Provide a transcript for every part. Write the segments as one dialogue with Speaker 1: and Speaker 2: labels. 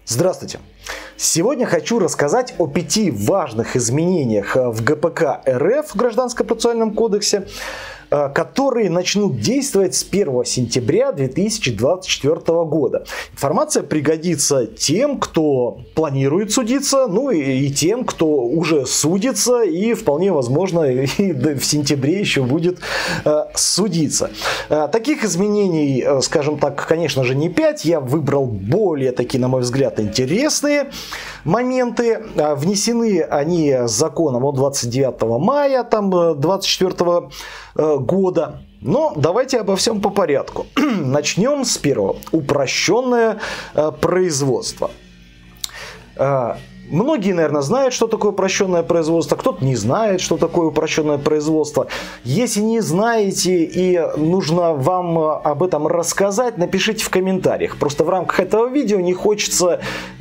Speaker 1: Здравствуйте! Сегодня хочу рассказать о 5 важных изменениях в ГПК РФ, в Гражданском процессуальном кодексе, которые начнут действовать с 1 сентября 2024 года. Информация пригодится тем, кто планирует судиться, ну и тем, кто уже судится и вполне возможно и в сентябре еще будет судиться. Таких изменений, скажем так, конечно же не 5. Я выбрал более такие, на мой взгляд, интересные моменты. Внесены они законом от 29 мая 2024 года. Но давайте обо всем по порядку. Начнем с первого. Упрощенное производство. Многие, наверное, знают, что такое упрощенное производство, кто-то не знает, что такое упрощенное производство. Если не знаете и нужно вам об этом рассказать, напишите в комментариях. Просто в рамках этого видео не хочется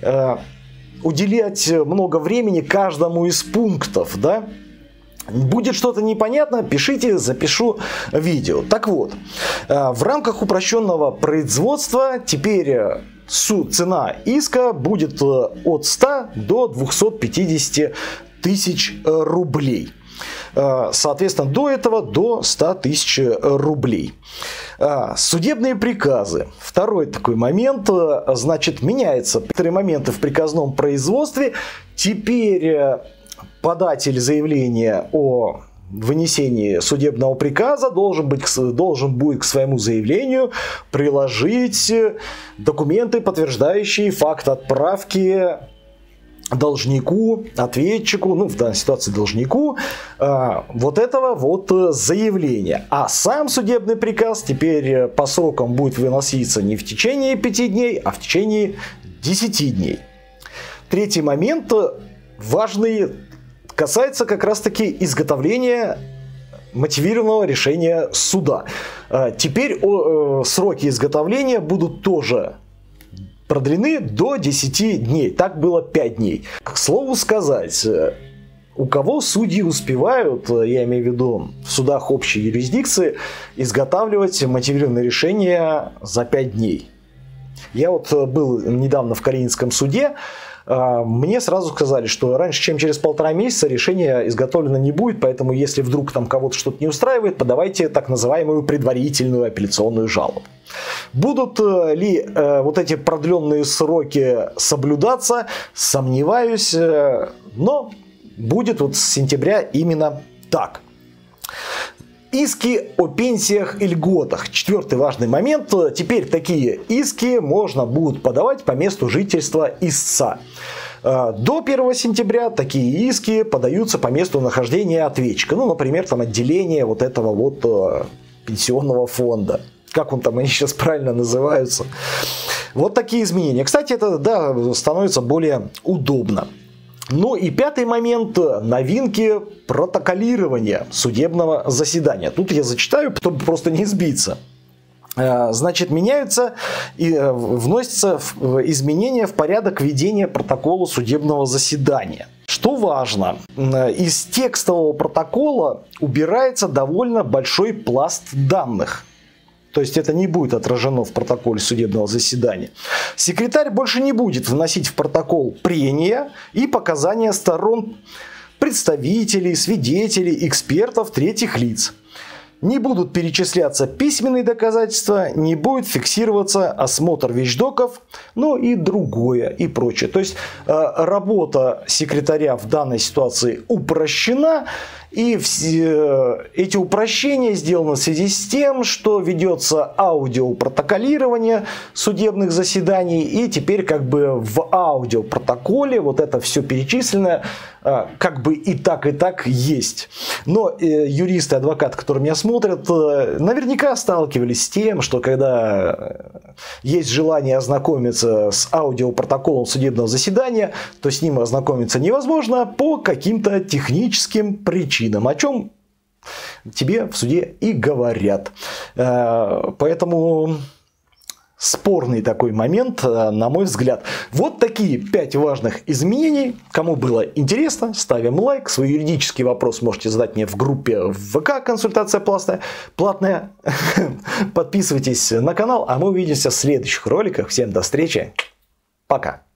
Speaker 1: уделять много времени каждому из пунктов, да? Будет что-то непонятно, пишите, запишу видео. Так вот, в рамках упрощенного производства теперь цена иска будет от 100 до 250 тысяч рублей. Соответственно, до этого до 100 тысяч рублей. Судебные приказы. Второй такой момент. Значит, меняются некоторые моменты в приказном производстве. Теперь податель заявления о вынесении судебного приказа должен будет к своему заявлению приложить документы, подтверждающие факт отправки должнику, ответчику, ну в данной ситуации должнику, вот этого вот заявления. А сам судебный приказ теперь по срокам будет выноситься не в течение 5 дней, а в течение 10 дней. Третий момент важный касается как раз таки изготовления мотивированного решения суда. Теперь сроки изготовления будут тоже продлены до 10 дней. Так было 5 дней. К слову сказать, у кого судьи успевают, я имею в виду в судах общей юрисдикции, изготавливать мотивированные решения за 5 дней. Я вот был недавно в Калининском суде. Мне сразу сказали, что раньше, чем через 1,5 месяца решение изготовлено не будет, поэтому если вдруг там кого-то что-то не устраивает, подавайте так называемую предварительную апелляционную жалобу. Будут ли вот эти продленные сроки соблюдаться, сомневаюсь, но будет вот с сентября именно так. Иски о пенсиях и льготах. Четвертый важный момент. Теперь такие иски можно будет подавать по месту жительства истца. До 1 сентября такие иски подаются по месту нахождения ответчика. Ну, например, там отделение вот этого вот пенсионного фонда. Как он там, они сейчас правильно называются. Вот такие изменения. Кстати, это, да, становится более удобно. Ну и пятый момент – новинки протоколирования судебного заседания. Тут я зачитаю, чтобы просто не сбиться. Значит, меняются и вносятся изменения в порядок ведения протокола судебного заседания. Что важно, из текстового протокола убирается довольно большой пласт данных. То есть это не будет отражено в протоколе судебного заседания. Секретарь больше не будет вносить в протокол прения и показания сторон, представителей, свидетелей, экспертов, третьих лиц. Не будут перечисляться письменные доказательства, не будет фиксироваться осмотр вещдоков, ну и другое, и прочее. То есть работа секретаря в данной ситуации упрощена. И эти упрощения сделаны в связи с тем, что ведется аудиопротоколирование судебных заседаний. И теперь как бы в аудиопротоколе вот это все перечисленное как бы и так есть. Но юристы, адвокаты, которые меня смотрят, наверняка сталкивались с тем, что когда есть желание ознакомиться с аудиопротоколом судебного заседания, то с ним ознакомиться невозможно по каким-то техническим причинам, о чем тебе в суде и говорят. Поэтому спорный такой момент, на мой взгляд. Вот такие 5 важных изменений. Кому было интересно, ставим лайк. Свой юридический вопрос можете задать мне в группе в ВК, консультация платная. Подписывайтесь на канал, а мы увидимся в следующих роликах. Всем до встречи. Пока.